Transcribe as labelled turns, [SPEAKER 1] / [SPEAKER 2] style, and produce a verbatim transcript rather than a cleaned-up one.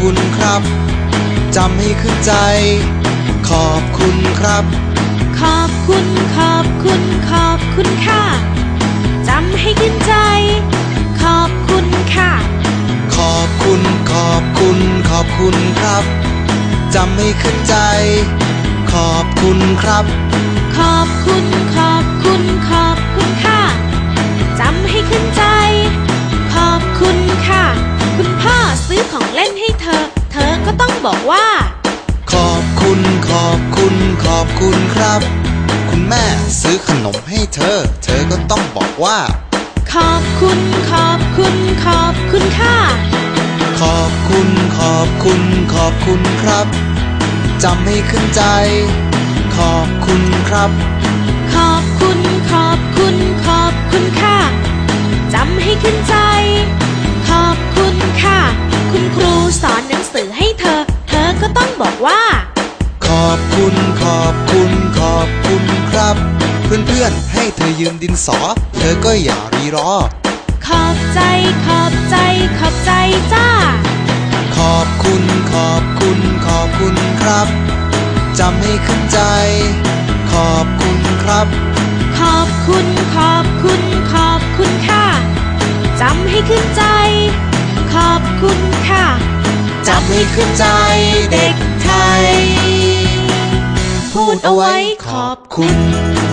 [SPEAKER 1] คุณครับจำให้ขึ้นใจขอบคุณครับ
[SPEAKER 2] ขอบคุณขอบคุณขอบคุณค่ะจำให้ขึ้นใจขอบคุณค่ะ
[SPEAKER 1] ขอบคุณขอบคุณขอบคุณครับจำให้ขึ้นใจขอบคุณครับ
[SPEAKER 2] ขอบคุณขอบคุณขอบคุณค่ะจำให้ขึ้นใจขอบคุณค่ะคุณพ่อซื้อของเล่นให้เธอเธอก็ต้องบอกว่า
[SPEAKER 1] ขอบคุณขอบคุณขอบคุณครับคุณแม่ซื้อขนมให้เธอเธอก็ต้องบอกว่า
[SPEAKER 2] ขอบคุณขอบคุณขอบคุณค่ะ
[SPEAKER 1] ขอบคุณขอบคุณขอบคุณครับจำให้ขึ้นใจขอบคุณครับ
[SPEAKER 2] ขอบคุณขอบคุณขอบคุณค่ะจำให้ขึ้นใจขอบคุณค่ะคุณครูสอนหนังสือให้เธอเธอก็ต้องบอกว่า
[SPEAKER 1] ขอบคุณขอบคุณขอบคุณครับเพื่อนๆให้เธอยืมดินสอเธอก็อย่ารีรอ
[SPEAKER 2] ขอบใจขอบใจขอบใจจ้า
[SPEAKER 1] ขอบคุณขอบคุณขอบคุณครับจำให้ขึ้นใจขอบคุณครับ
[SPEAKER 2] ขอบคุณขอบคุณขอบคุณค่ะจำให้ขึ้นใจขอบคุณค่ะ
[SPEAKER 1] จำให้ขึ้นใจเด็กไทยพูดเอาไว้ขอบคุณ